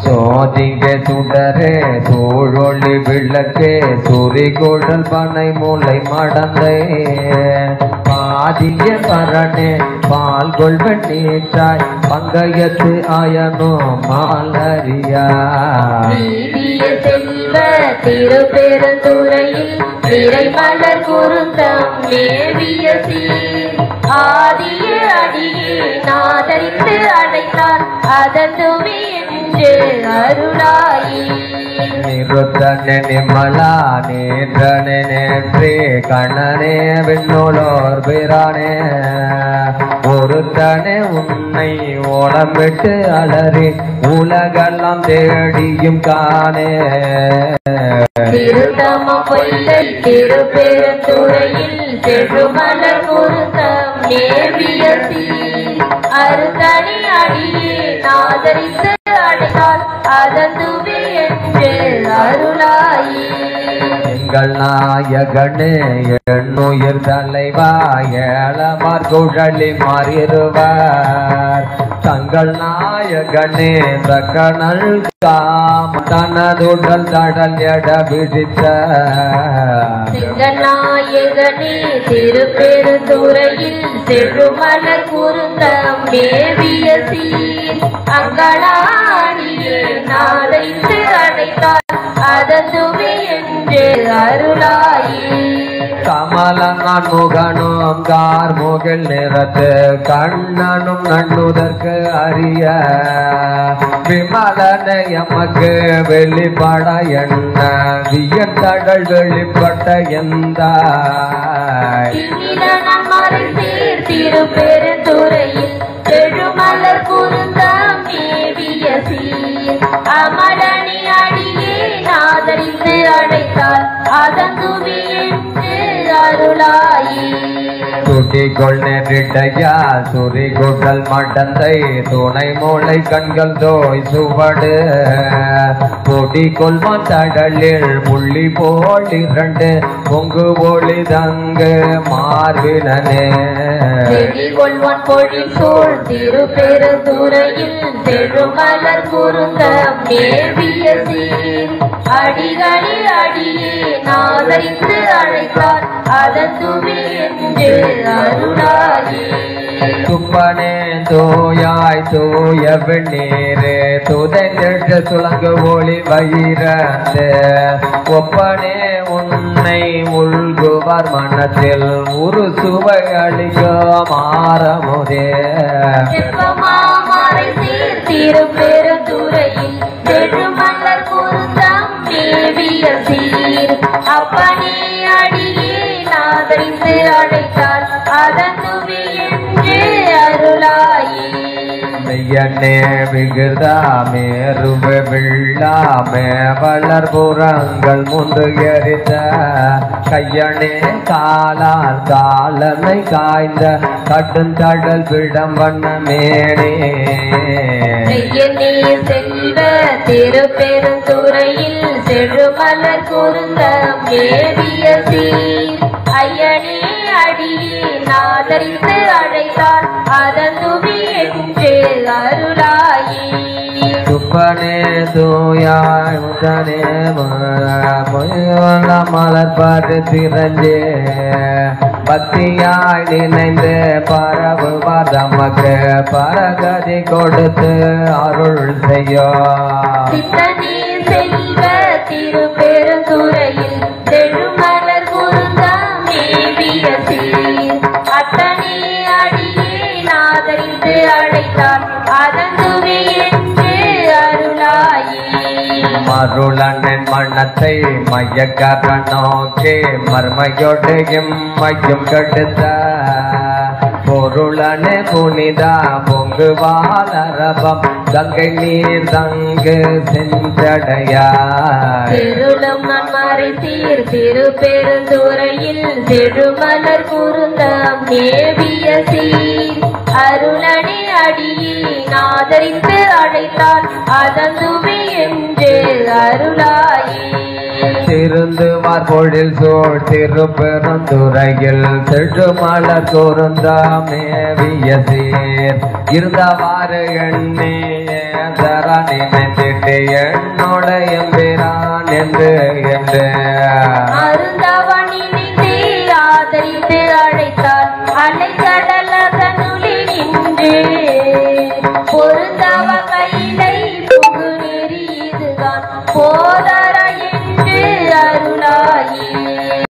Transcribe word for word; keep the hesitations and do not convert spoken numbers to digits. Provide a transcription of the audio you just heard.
சோதிங்க சுடரே சூழொளி விளக்கே சுரிகுழல் பனை மூளை மடந்தை பாதிய பரணே பால் கொள்வன் நீற்றாய் பங்கயத்து ஆயனோ மாலரியா செல்வ திருப்பெருந்துறையில் திரை மலர் குருந்தம் மேவிய சீர் ஆதிய அடியே நாதரித்து அடைத்தார் அததுவி என்று அருளாயி நிருத்தனே நிமலா நேற்றனே நேற்றே கண்ணனே விண்ணோலோர் பிரானே ஒருத்தனே உன்னை ஓலமிட்டு அலறி உலகெல்லாம் தேடியும் காணே திருத்தமம் கொல்லை திருப்பெருந்துறையில் செழுமலர் குருந்தம் மேவிய சீர் அருத்தனி அடியே நாதரித்து அடைத்தார் அததுவி என்று அருளாயி எங்கள் நாயகனே எண்ணுயிர் தலைவா ஏழமார் குழலி மாறிடுவார் தங்கள் நாயகனே தக்கனல் காம் தனதுடல் தடல் எட விழித்த நாயகனே திருப்பெருந்துறையில் செழுமலர் குருந்தம் மேவிய சீர் அங்களாடியே நாளைத்து அடைத்தார் அததுவி என்று அருளாயி கமலங்கான் முகனும் கார்முகில் நிறத்து கண்ணனும் நண்ணுதற்கு அறிய விமலனை எமக்கு வெளிப்பட என்ன வியந்தடல் வெளிப்பட்ட எந்த திருப்பெருந்துறையில் செழுமலர் குருந்தம் மேவிய சீர் அமரணி அடியே நாதரித்து அடைத்தார் அதங்குவி என்று அருளாயி துடிகொள் நெறிடையா சுரிகுடல் மடந்தை துணை மூளை கண்கள் தோய் சுவடு பொடி கொள்வான் தடலில் புள்ளி போல் இரண்டு பொங்கு ஒளி தங்கு மார்பினே கொள்வான் பொழி சூழ் திருப்பெருந்துறையில் செழுமலர் குருந்தம் மேவிய சீர் அடிகளில் அடியே நாதரித்து அழைத்தார் அததுவி என்று அருளாயி துப்பனே தூயாய் தூய வெண்ணீரே துதைந்திட்டு சுழங்கு ஒளி வயிறந்து ஒப்பனே உன்னை உள்குவார் மனத்தில் ஒரு சுவை அளிக்க மாறமுதே திருப்பெருந்துறையில் செழுமலர் குருந்தம் மேவிய சீர் அப்பனே அடியே நாதரித்து அடைத்தார் அததுவி என்று அருளாயி மெய்யனே விகிருதா மேருவ விழாமே வளர் புறங்கள் முந்து எரித்த கையனே காலால் காலனை காய்ந்த கடுந்தடல் விடம் வண்ண மேனே செல்வ திருப்பெருந்துறையில் செழுமலர் குருந்தம் மேவிய சீர் ஐயனே அடியே நாதரித்து அழைத்தார் அததுவி என்று அருளாயி துப்பனே தூயாய் முதனே மலர் பாட்டு திரஞ்சே பக்தியாய் நினைந்து பரவு பதமக்கு பரகதி கொடுத்து அருள் செய்யோ செல்வ திருப்பெருந்துறையில் செழுமலர் குருந்தம் மேவிய சீர் அத்தனே அடியே நாதரித்து அழைத்தார் அததுவி என்று அருளாயி மருளனின் மனத்தை மையக்கார நோக்கே மர்மையோடு எம்மையும் கெடுத்த பொருளனே புனிதா பொங்கு வாழரபம் கங்கை நீர் தங்கு சென்றடையா திருளம் நன்மறை சீர் திருப்பெருந்துறையில் செழுமலர் குருந்தம் மேவிய சீர் அருளனே அடியே நாதரித்து அடைத்தார் அததுவி என்று அருளாயி திருந்துவார் பொழில் சோழ் திருப்பெருந்துறையில் செழுமலர் குருந்தம் மேவிய சீர் இருந்தவாறு எண்ணி தர நினைந்திட்டு என்று என்னுடைய பேரான் என்று என்று அருந்தவன் இணைந்து ஆதரித்து அழைத்தால் அலைக்கடலதனுளி நின்று